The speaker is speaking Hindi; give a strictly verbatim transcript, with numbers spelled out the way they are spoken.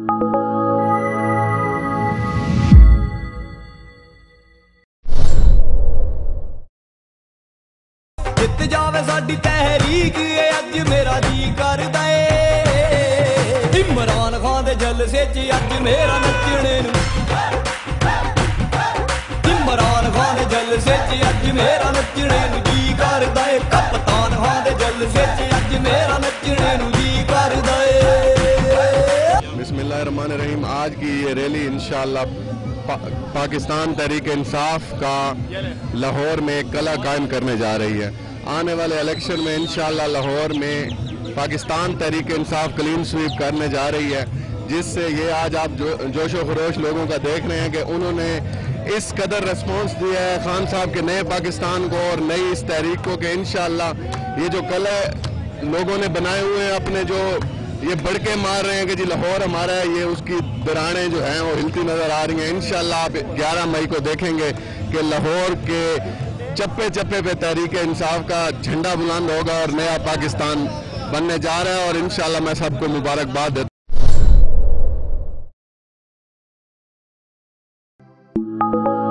जित जावे साडी तहरीक अज मेरा जी करदा ए इमरान खान दे जलसे च अज मेरा नचने नूं इमरान खान दे जलसे च अज मेरा नचने नूं जी करदा ए कप्तान खान दे जलसे च अज मेरा नचने नूं जी करदा ए। बिस्मिल्लाहिर्रहमानिर्रहीम। आज की ये रैली इंशाअल्लाह पा, पाकिस्तान तहरीक इंसाफ का लाहौर में कला कायम करने जा रही है। आने वाले इलेक्शन में इंशाअल्लाह लाहौर में पाकिस्तान तहरीक इंसाफ क्लीन स्वीप करने जा रही है, जिससे ये आज आप जो जोशो खरोश लोगों का देख रहे हैं कि उन्होंने इस कदर रिस्पांस दिया है खान साहब के नए पाकिस्तान को और नई इस तहरीक को कि इंशाअल्लाह ये जो कला लोगों ने बनाए हुए हैं अपने, जो ये बड़के मार रहे हैं कि जी लाहौर हमारा है, ये उसकी दरारें जो हैं वो हिलती नजर आ रही हैं। इंशाअल्लाह आप ग्यारह मई को देखेंगे कि लाहौर के चप्पे चप्पे पे तहरीक इंसाफ का झंडा बुलंद होगा और नया पाकिस्तान बनने जा रहा है। और इंशाअल्लाह मैं सबको मुबारकबाद देता हूं।